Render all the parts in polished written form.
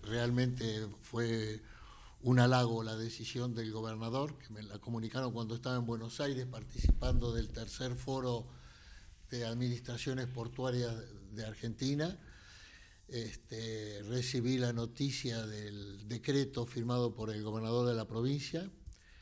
realmente fue un halago la decisión del gobernador, que me la comunicaron cuando estaba en Buenos Aires participando del tercer foro de administraciones portuarias de Argentina. Recibí la noticia del decreto firmado por el gobernador de la provincia,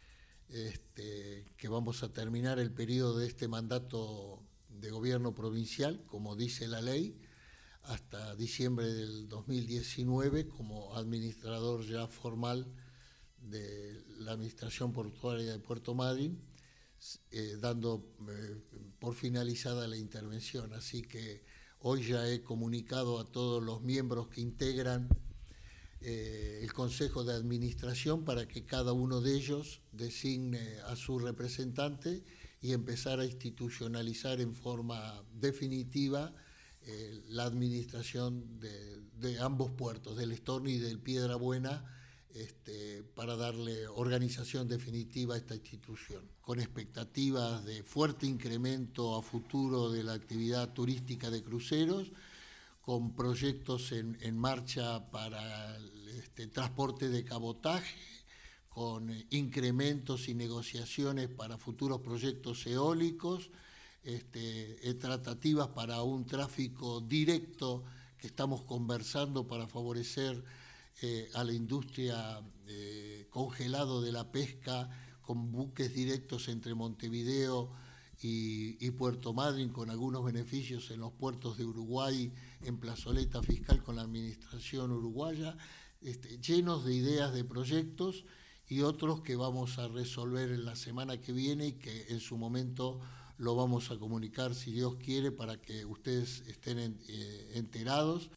que vamos a terminar el periodo de este mandato de gobierno provincial, como dice la ley, hasta diciembre del 2019 como administrador ya formal de la Administración Portuaria de Puerto Madryn, dando por finalizada la intervención. Así que hoy ya he comunicado a todos los miembros que integran el Consejo de Administración para que cada uno de ellos designe a su representante y empezar a institucionalizar en forma definitiva la administración de ambos puertos, del Storni y del Piedrabuena, para darle organización definitiva a esta institución, con expectativas de fuerte incremento a futuro de la actividad turística de cruceros, con proyectos en marcha para el transporte de cabotaje, con incrementos y negociaciones para futuros proyectos eólicos, tratativas para un tráfico directo que estamos conversando para favorecer a la industria congelado de la pesca, con buques directos entre Montevideo y Puerto Madryn, con algunos beneficios en los puertos de Uruguay, en plazoleta fiscal con la administración uruguaya, llenos de ideas de proyectos y otros que vamos a resolver en la semana que viene y que en su momento lo vamos a comunicar, si Dios quiere, para que ustedes estén enterados.